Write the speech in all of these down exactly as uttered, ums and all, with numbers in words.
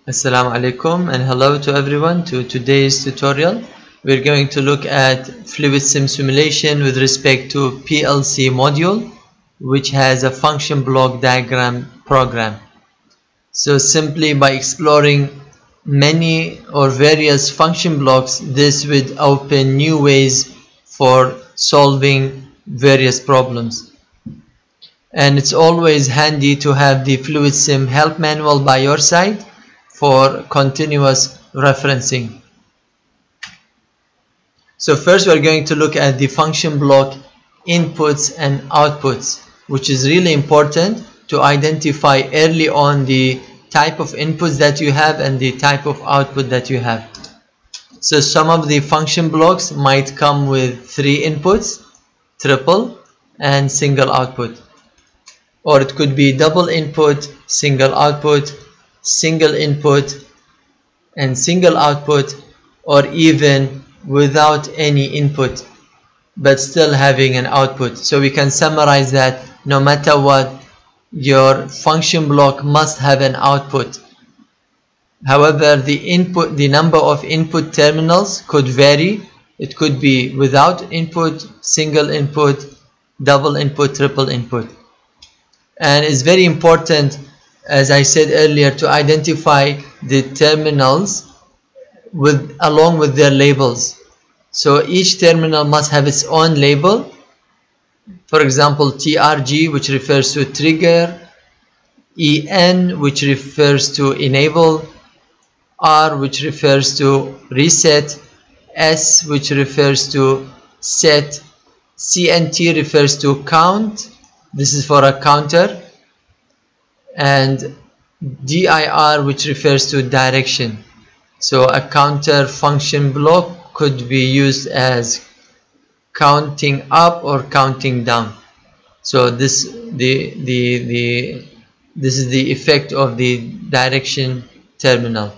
Assalamu alaikum and hello to everyone to today's tutorial. We're going to look at FluidSIM simulation with respect to P L C module, which has a function block diagram program. So simply by exploring many or various function blocks, this would open new ways for solving various problems. And it's always handy to have the FluidSIM help manual by your side for continuous referencing. So first we're going to look at the function block inputs and outputs, which is really important to identify early on the type of inputs that you have and the type of output that you have. So some of the function blocks might come with three inputs, triple and single output, or it could be double input, single output, single input and single output, or even without any input but still having an output. So we can summarize that no matter what, your function block must have an output. However, the input, the number of input terminals could vary. It could be without input, single input, double input, triple input. And it's very important, as I said earlier, to identify the terminals with along with their labels. So each terminal must have its own label. For example, T R G, which refers to trigger, E N, which refers to enable, R, which refers to reset, S, which refers to set, C N T refers to count, this is for a counter, and D I R, which refers to direction. So a counter function block could be used as counting up or counting down. So this the the the this is the effect of the direction terminal.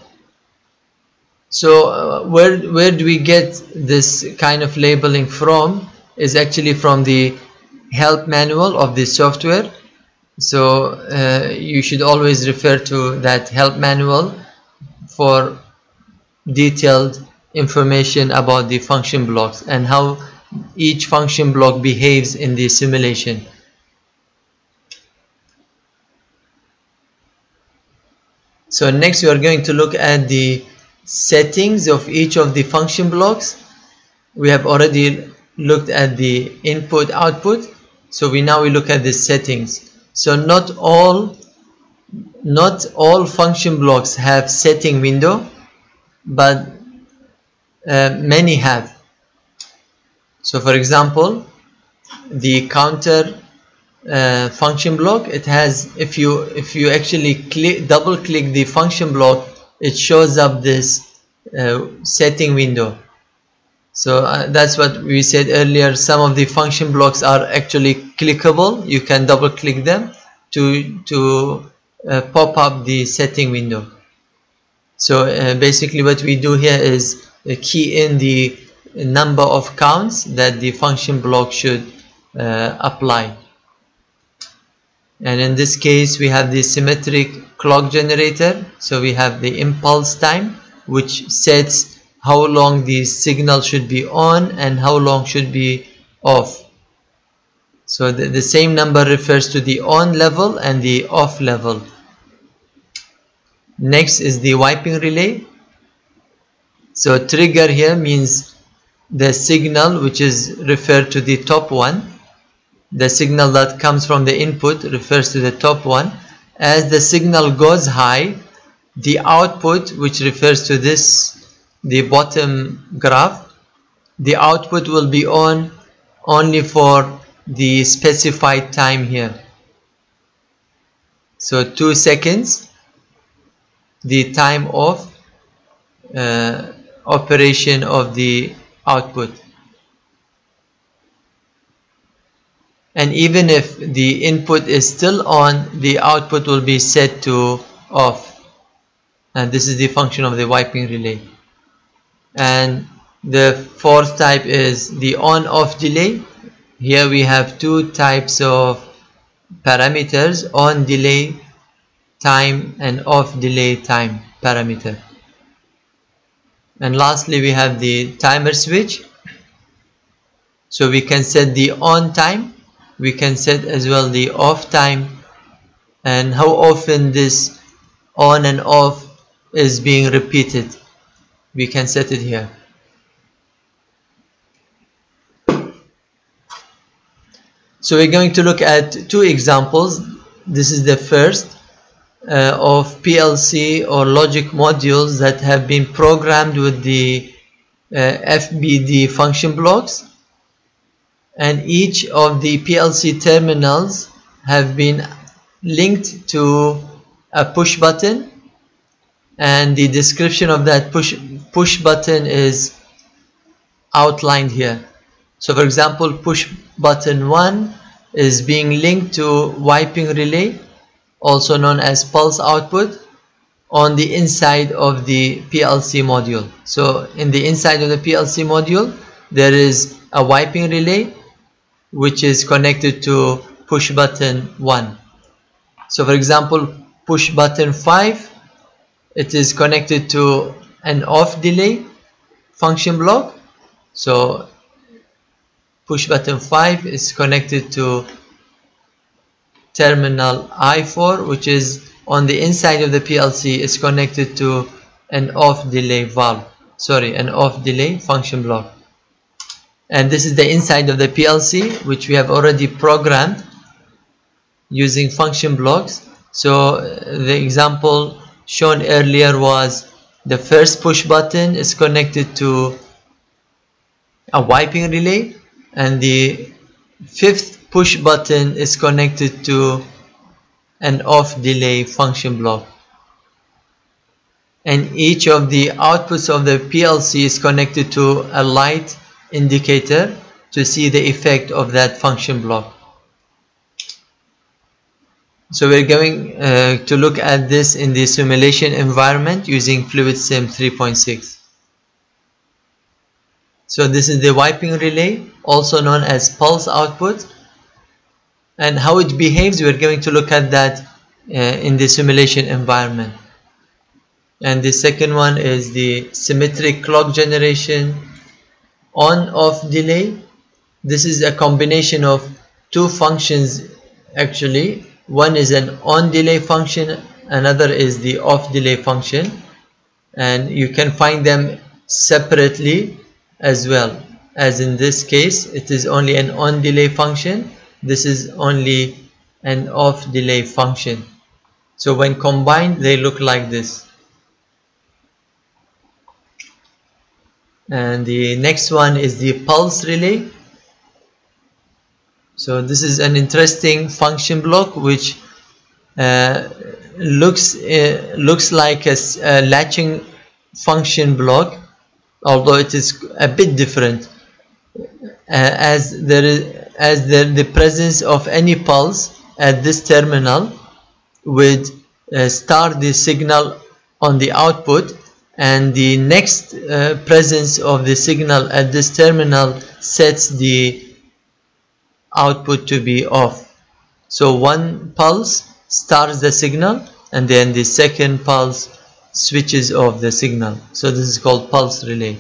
So uh, where where do we get this kind of labeling from? Is actually from the help manual of the software. So uh, you should always refer to that help manual for detailed information about the function blocks and how each function block behaves in the simulation. So next we are going to look at the settings of each of the function blocks. We have already looked at the input output, so we now we look at the settings. So not all not all function blocks have setting window, but uh, many have. So for example, the counter uh, function block, it has, if you if you actually click double click the function block, it shows up this uh, setting window. So uh, that's what we said earlier. Some of the function blocks are actually clickable. You can double click them to to uh, pop up the setting window. So uh, basically what we do here is uh, key in the number of counts that the function block should uh, apply. And in this case we have the symmetric clock generator. So we have the impulse time, which sets how long the signal should be on and how long should be off. So the, the same number refers to the on level and the off level. Next is the wiping relay. So trigger here means the signal which is referred to the top one. The signal that comes from the input refers to the top one. As the signal goes high, the output, which refers to this, the bottom graph, the output will be on only for the specified time here. So two seconds, the time of uh, operation of the output. And even if the input is still on, the output will be set to off. And this is the function of the wiping relay. And the fourth type is the on-off delay. Here we have two types of parameters: on delay time and off delay time parameter. And lastly, we have the timer switch. So we can set the on time, we can set as well the off time, and how often this on and off is being repeated. We can set it here. So we're going to look at two examples. This is the first uh, of P L C or logic modules that have been programmed with the uh, F B D function blocks, and each of the P L C terminals have been linked to a push button, and the description of that push push button is outlined here. So for example, push button one is being linked to wiping relay, also known as pulse output, on the inside of the P L C module. So in the inside of the P L C module there is a wiping relay which is connected to push button one. So for example, push button five, it is connected to an off delay function block. So push button five is connected to terminal I four, which is on the inside of the P L C, is connected to an off delay valve, sorry, an off delay function block. And this is the inside of the P L C, which we have already programmed using function blocks. So the example shown earlier was the first push button is connected to a wiping relay, and the fifth push button is connected to an off delay function block. And each of the outputs of the P L C is connected to a light indicator to see the effect of that function block. So we're going uh, to look at this in the simulation environment using FluidSIM three point six. So this is the wiping relay, also known as pulse output, and how it behaves we're going to look at that uh, in the simulation environment. And the second one is the symmetric clock generation on-off delay. This is a combination of two functions actually. One is an on delay function, another is the off delay function, and you can find them separately as well. As in this case, it is only an on delay function, this is only an off delay function. So when combined they look like this. And the next one is the pulse relay. So this is an interesting function block which uh, looks uh, looks like a, a latching function block, although it is a bit different, uh, as there is as the, the presence of any pulse at this terminal would uh, start the signal on the output, and the next uh, presence of the signal at this terminal sets the output to be off. So one pulse starts the signal and then the second pulse switches off the signal. So this is called pulse relay.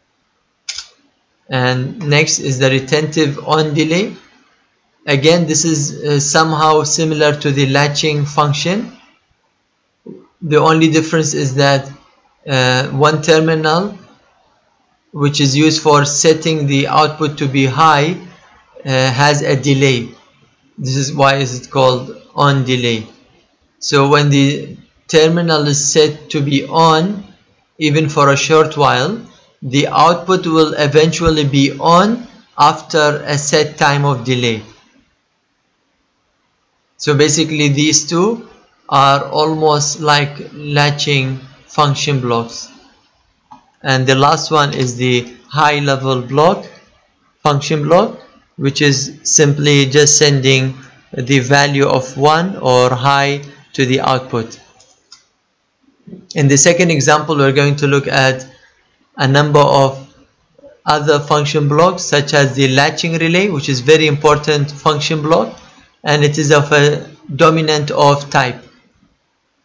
And next is the retentive on delay. Again, this is uh, somehow similar to the latching function. The only difference is that uh, one terminal, which is used for setting the output to be high, uh, has a delay. This is why is it called on delay. So when the terminal is set to be on, even for a short while, the output will eventually be on after a set time of delay. So basically these two are almost like latching function blocks. And the last one is the high level block, function block, which is simply just sending the value of one or high to the output. In the second example, we're going to look at a number of other function blocks, such as the latching relay, which is very important function block, and it is of a dominant off type.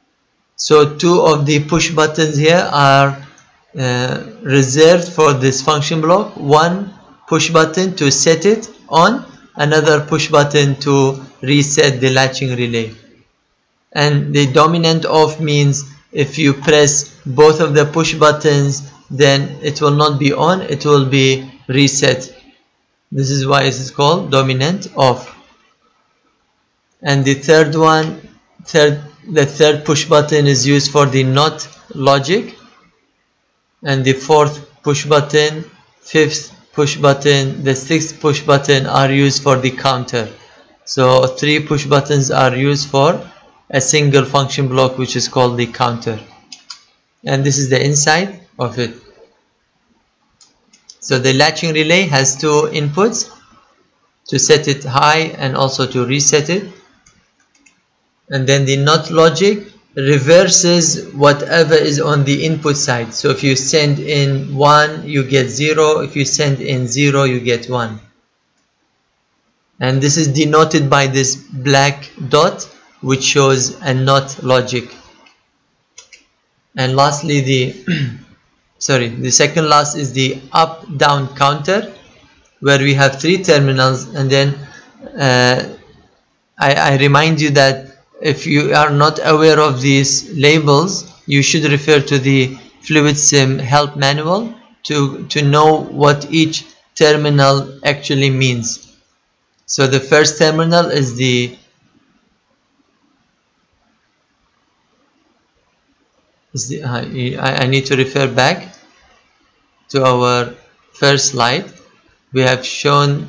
So two of the push buttons here are uh, reserved for this function block. One push button to set it on, another push button to reset the latching relay. And the dominant off means if you press both of the push buttons, then it will not be on, it will be reset. This is why it is called dominant off. And the third one, third, the third push button is used for the not logic, and the fourth push button, fifth push button, the sixth push button are used for the counter. So three push buttons are used for a single function block, which is called the counter. And this is the inside of it. So the latching relay has two inputs, to set it high and also to reset it. And then the not logic reverses whatever is on the input side. So if you send in one, you get zero. If you send in zero, you get one. And this is denoted by this black dot, which shows a not logic. And lastly, the sorry, the second last is the up down counter, where we have three terminals. And then uh, I, I remind you that if you are not aware of these labels, you should refer to the FluidSIM help manual to, to know what each terminal actually means. So the first terminal is the is the I, I need to refer back to our first slide. We have shown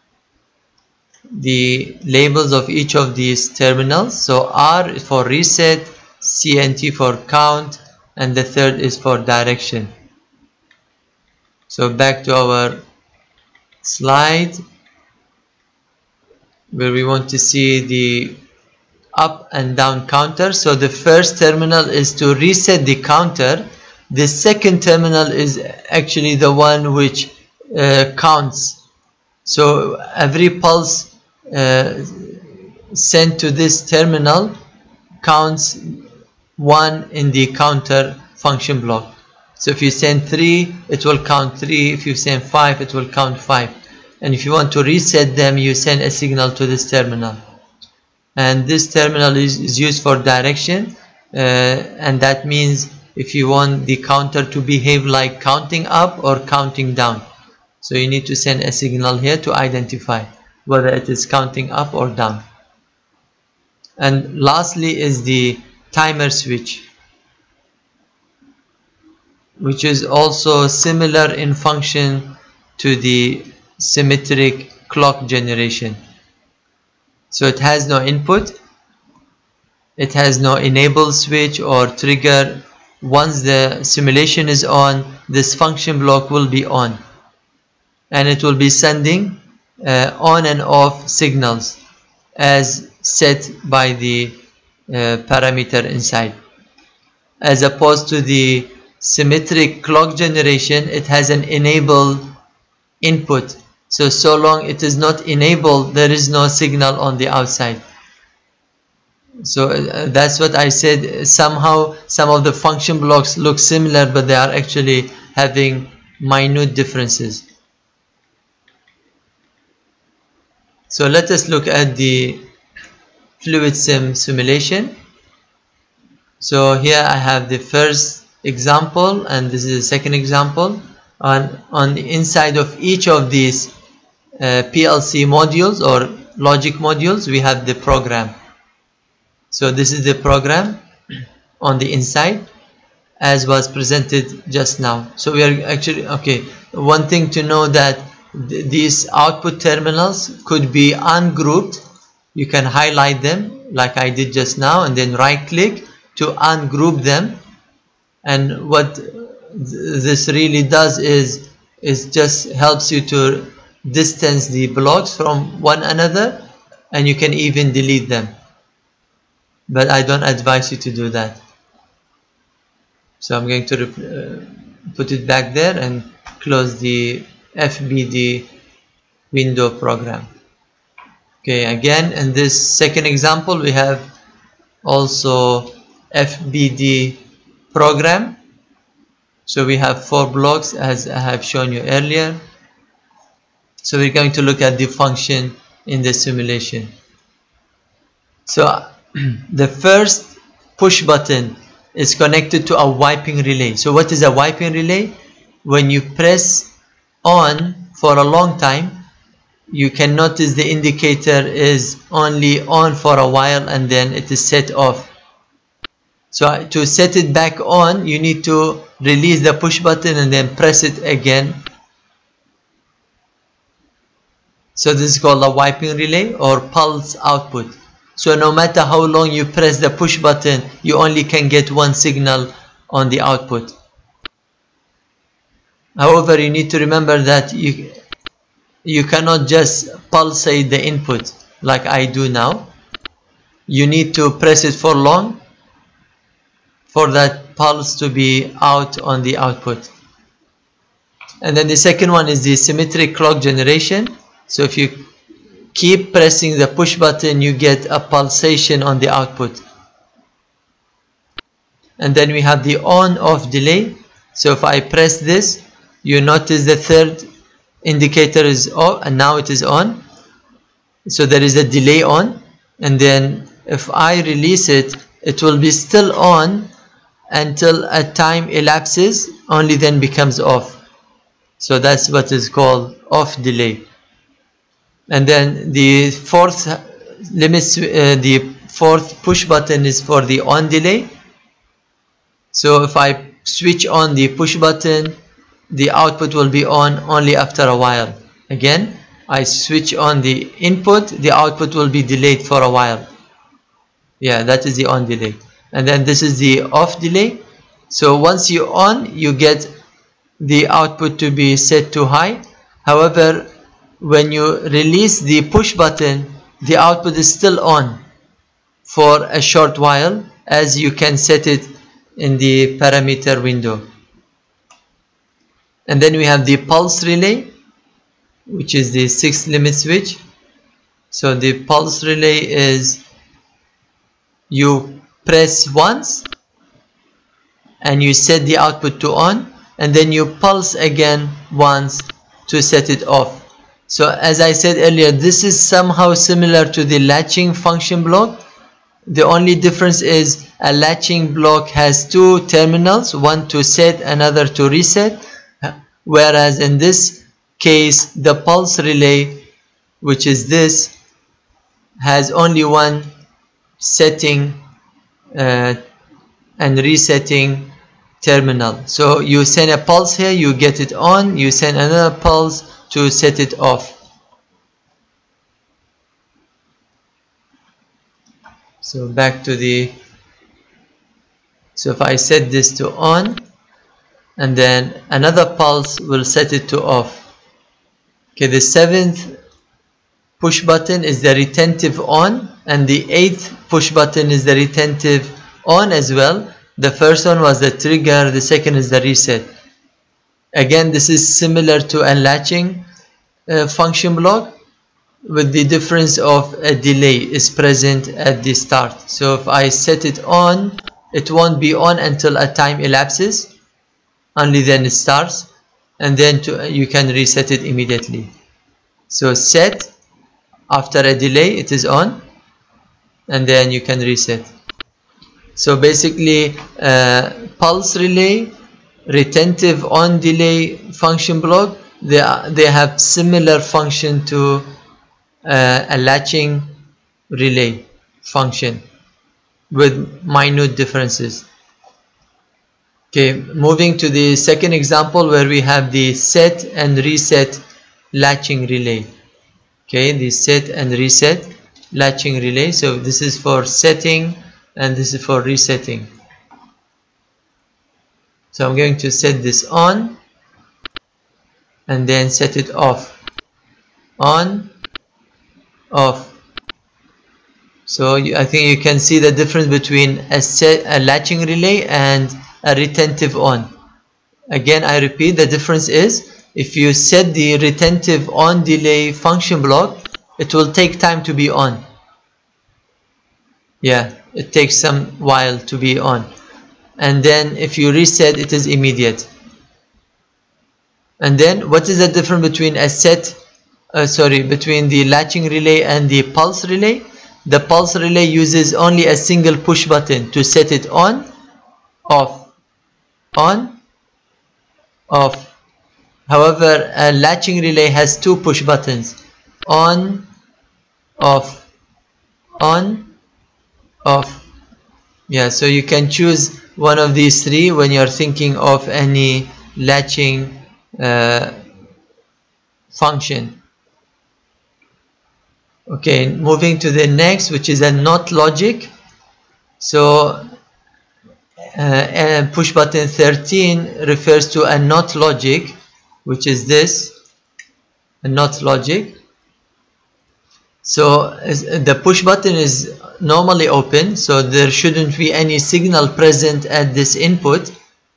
the labels of each of these terminals. So R is for reset, C and T for count, and the third is for direction. So back to our slide, where we want to see the up and down counter. So the first terminal is to reset the counter. The second terminal is actually the one which uh, counts. So every pulse uh, sent to this terminal counts one in the counter function block. So if you send three, it will count three. If you send five, it will count five. And if you want to reset them, you send a signal to this terminal. And this terminal is, is used for direction, uh, and that means if you want the counter to behave like counting up or counting down. So you need to send a signal here to identify whether it is counting up or down. And lastly is the timer switch, which is also similar in function to the symmetric clock generation. So it has no input, it has no enable switch or trigger. Once the simulation is on, this function block will be on, and it will be sending uh, on and off signals as set by the uh, parameter inside. As opposed to the symmetric clock generation, it has an enable input. So, so long it is not enabled, there is no signal on the outside. So uh, that's what I said. Somehow some of the function blocks look similar, but they are actually having minute differences. So let us look at the FluidSIM simulation. So here I have the first example, and this is the second example. On, on the inside of each of these uh, P L C modules or logic modules, we have the program. So this is the program on the inside as was presented just now. So we are actually, okay, one thing to know that th these output terminals could be ungrouped. You can highlight them like I did just now and then right click to ungroup them. And what this really does is is just helps you to distance the blocks from one another, and you can even delete them, but I don't advise you to do that. So I'm going to uh, put it back there and close the F B D window program. Okay, again in this second example we have also F B D program. So we have four blocks as I have shown you earlier. So we're going to look at the function in the simulation. So the first push button is connected to a wiping relay. So what is a wiping relay? When you press on for a long time, you can notice the indicator is only on for a while and then it is set off. So to set it back on, you need to release the push button and then press it again. So this is called a wiping relay or pulse output. So no matter how long you press the push button, you only can get one signal on the output. However, you need to remember that you you cannot just pulsate the input like I do now. You need to press it for long for that pulse to be out on the output. And then the second one is the symmetric clock generation. So if you keep pressing the push button, you get a pulsation on the output. And then we have the on-off delay. So if I press this, you notice the third indicator is off and now it is on. So there is a delay on, and then if I release it, it will be still on until a time elapses, only then becomes off. So that's what is called off delay. And then the fourth limit, uh, the fourth push button is for the on delay. So if I switch on the push button, the output will be on only after a while. Again, I switch on the input, the output will be delayed for a while. Yeah, that is the on delay. And then this is the off delay. So once you on, you get the output to be set to high. However, when you release the push button, the output is still on for a short while, as you can set it in the parameter window. And then we have the pulse relay, which is the sixth limit switch. So the pulse relay is you press once and you set the output to on, and then you pulse again once to set it off. So as I said earlier, this is somehow similar to the latching function block. The only difference is a latching block has two terminals, one to set, another to reset. Whereas in this case, the pulse relay, which is this, has only one setting uh, and resetting terminal. So you send a pulse here, you get it on, you send another pulse to set it off. So back to the, so if I set this to on, and then another pulse will set it to off. Okay, the seventh push button is the retentive on, and the eighth push button is the retentive on as well. The first one was the trigger, the second is the reset. Again, this is similar to a latching uh, function block, with the difference of a delay is present at the start. So if I set it on, it won't be on until a time elapses. Only then it starts, and then to, you can reset it immediately. So set, after a delay it is on, and then you can reset. So basically uh, pulse relay, retentive on delay function block, they, are, they have similar function to uh, a latching relay function with minute differences. Okay, moving to the second example where we have the set and reset latching relay. Okay, the set and reset latching relay. So this is for setting and this is for resetting. So I'm going to set this on and then set it off. On, off. So you, I think you can see the difference between a set, a latching relay and a retentive on. Again, I repeat, the difference is if you set the retentive on delay function block, it will take time to be on. Yeah, it takes some while to be on, and then if you reset, it is immediate. And then what is the difference between a set uh, sorry between the latching relay and the pulse relay? The pulse relay uses only a single push button to set it on, off, on, off. However, a latching relay has two push buttons, on, off, on, off. Yeah, so you can choose one of these three when you're thinking of any latching uh, function. Okay, moving to the next, which is a NOT logic. So uh, push button thirteen refers to a NOT logic, which is this, a NOT logic. So the push button is normally open, so there shouldn't be any signal present at this input.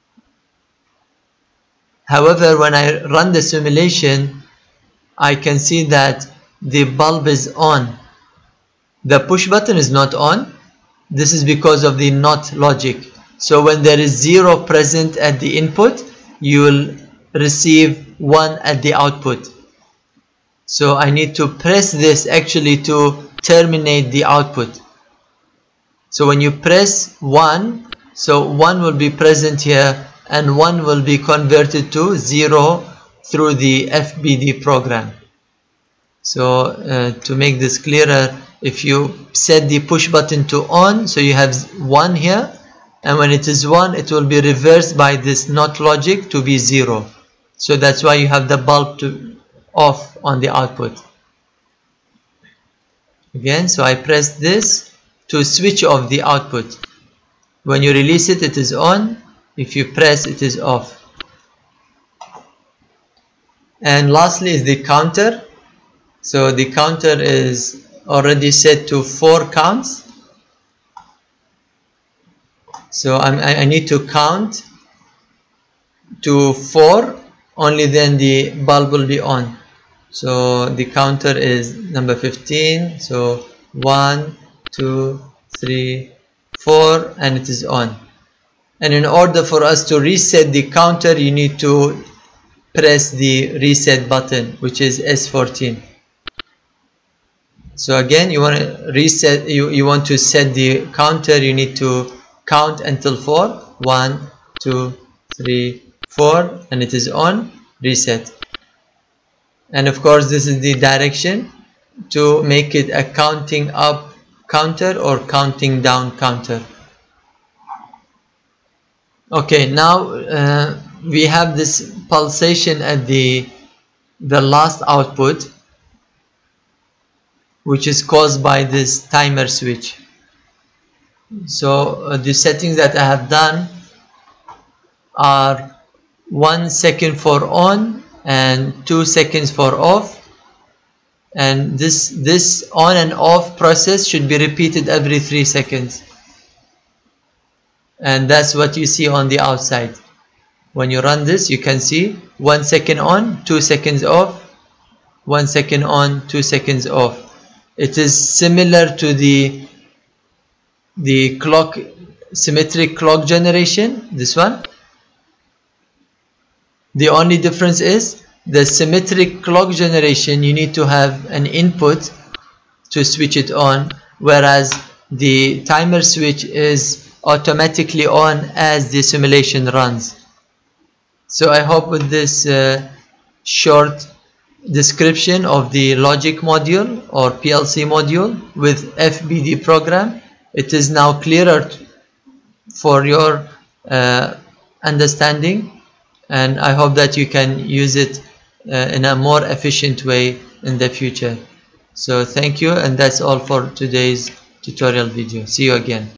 However, when I run the simulation, I can see that the bulb is on. The push button is not on. This is because of the NOT logic. So when there is zero present at the input, you will receive one at the output. So I need to press this actually to terminate the output. So when you press one, so one will be present here and one will be converted to zero through the F B D program. So uh, to make this clearer, if you set the push button to on, so you have one here, and when it is one, it will be reversed by this NOT logic to be zero. So that's why you have the bulb to off on the output. Again, so I press this to switch off the output. When you release it, it is on. If you press, it is off. And lastly is the counter. So the counter is already set to four counts. So I'm, I need to count to four, only then the bulb will be on. So the counter is number fifteen. So one, two, three, four, and it is on. And in order for us to reset the counter, you need to press the reset button, which is S fourteen. So again, you want to reset, you, you want to set the counter, you need to count until four. One, two, three, four, and it is on, reset. And of course, this is the direction to make it a counting up counter or counting down counter. Okay, now uh, we have this pulsation at the the last output, which is caused by this timer switch. So uh, the settings that I have done are one second for on and two seconds for off, and this this on and off process should be repeated every three seconds. And that's what you see on the outside. When you run this, you can see one second on, two seconds off, one second on, two seconds off. It is similar to the the clock, symmetric clock generation, this one. The only difference is the symmetric clock generation, you need to have an input to switch it on, whereas the timer switch is automatically on as the simulation runs. So I hope with this uh, short description of the logic module or P L C module with F B D program, it is now clearer for your uh, understanding, and I hope that you can use it uh, in a more efficient way in the future. So thank you, and that's all for today's tutorial video. See you again.